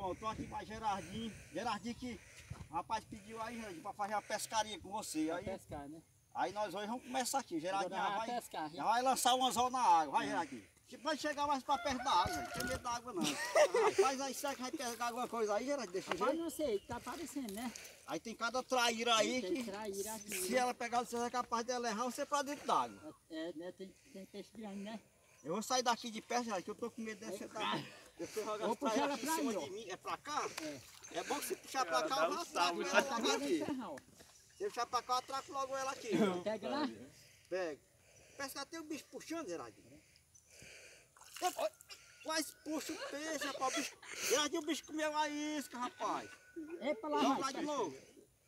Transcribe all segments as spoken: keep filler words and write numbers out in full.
Pronto, tô aqui pra Gerardinho. Gerardinho que o rapaz pediu aí, Gerardinho, pra fazer uma pescaria com você. Aí, pescar, né? aí nós hoje vamos começar aqui. Gerardinho já vai, pescar, já vai lançar um anzol na água. Vai, Gerardinho. Vai chegar mais pra perto da água, não tem medo da água não. Rapaz, aí será que vai pegar alguma coisa aí, Gerardinho? Desse Rapaz, jeito? não sei, tá aparecendo, né? Aí tem cada traíra aí Tem que traíra aqui, se né? ela pegar você é capaz de levar você pra dentro d'água. É, né? Tem, tem peixe grande, né? Eu vou sair daqui de perto, Gerardinho, que eu tô com medo dessa da... Você jogar Vou as puxar traíras ela aqui em pra cima aí, ó. de mim. É pra cá? É. É bom que se puxar pra cá, eu já atraco ela Puxar logo pra aqui. encerrar, ó. Se puxar pra cá, eu atraco logo ela aqui. Pega lá. Pega. Parece que tem um bicho puxando, Gerardinho. Epa, mas puxa o peixe, rapaz. O bicho... Gerardinho, o bicho comeu a isca, rapaz. Epa lá, Joga lá vai. de novo.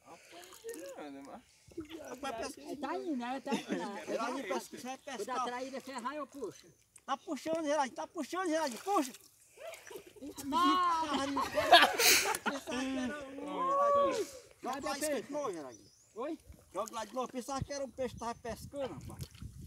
Rapaz, parece que... Tá indo, né? Tá indo. né? Gerardinho, parece que você vai Quando a pescar. traíra ferrar, eu puxo. Tá puxando, Gerardinho. Tá puxando, Gerardinho. Puxa. Não! Joga lá a isca de novo, Gerardinho. Oi? Joga lá de novo. Pensava que era um peixe que tava pescando, rapaz.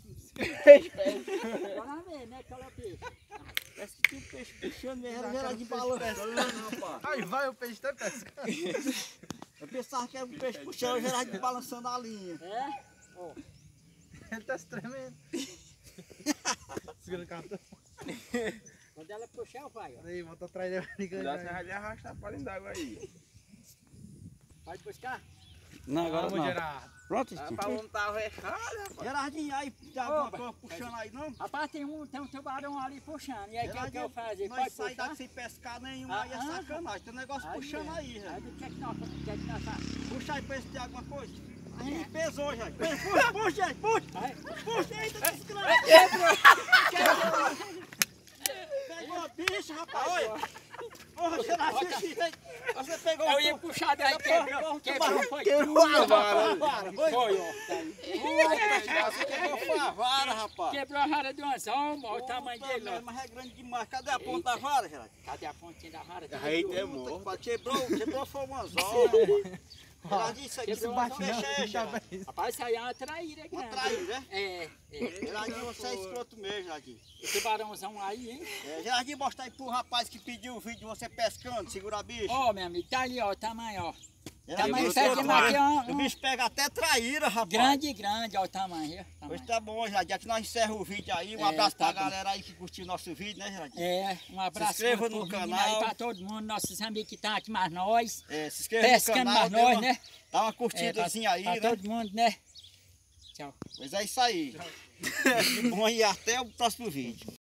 Bora ver, né? Qual é o peixe? Parece que tinha um peixe puxando mesmo, era Gerardinho balançando, rapaz. Aí vai o peixe tá pescando. Eu pensava que era um peixe puxando, o Gerardinho balançando a linha. É? Ó. Ele tá se tremendo. Segura o cartão. Quando ela puxar, vai, ó. Aí, volta atrás dele. Cuidado, você vai lhe arrastar para dentro d'água aí. Pode buscar? Não, agora Vamos, não. Gerardo. Pronto, Ah, Titi? pra não estar rechado, rapaz. Gerardinho, aí tem alguma coisa puxando aí, não? Rapaz, tem um, tem um tubarão ali puxando. E aí, o que, que eu fazer? Nós Pode sair puxar? daqui sem pescar nenhum, Ah, aí é ah. sacanagem. Tem um negócio Aí, puxando é. aí, Aí, Gerardinho. o que é que nós, o que é que nós fazemos? Puxa aí pra esse de alguma coisa. Ah, Ih, é. pesou, já. Puxa, puxa, aí, puxa. Vai. Puxa aí, tá desgrama. Pegou a bicha, rapaz. Olha. Porra, Gerardinho, você pegou Eu um ia puxar daí, quebrou, quebrou, foi Quebrou a vara. vara. Foi, ó. Você pegou foi a vara, rapaz. Quebrou a vara do anzol, olha o tamanho Puta dele, ó. merda, mas é grande demais. Cadê a ponta da vara, Gerardinho? Cadê a pontinha da vara? Aí Puta tem que morto. pariu, Quebrou, quebrou foi um anzol, rapaz. Gerardinho, isso aqui Quebrou não a bate não. É, Gerardinho. Rapaz, isso aí é uma traíra grande. Uma traíra, né? É, é. Gerardinho, você é escroto mesmo, Gerardinho. O tubarãozão aí, hein? É, Gerardinho, mostra aí pro rapaz que pediu o vídeo de você pescando, segura a bicha. Ó, meu amigo, tá ali, ó, o tamanho, ó. Gerardinho, tamanho você é certo, mas aqui é um- O bicho pega até traíra, rapaz. Grande, grande, ó, o tamanho. ó, o tamanho. Pois tá bom, Gerardinho. Aqui nós encerramos o vídeo aí. Um É, abraço tá pra bom. galera aí que curtiu o nosso vídeo, né, Gerardinho? É, um abraço Se inscreva pro no menino canal. aí pra todo mundo, nossos amigos que estão aqui mais nós. É, se inscreva Pescando no canal, mais dê nós, uma- né? dá uma É, pra, curtidazinha aí, pra né? todo mundo, né? Tchau. Pois é isso aí. Bom, e até o próximo vídeo.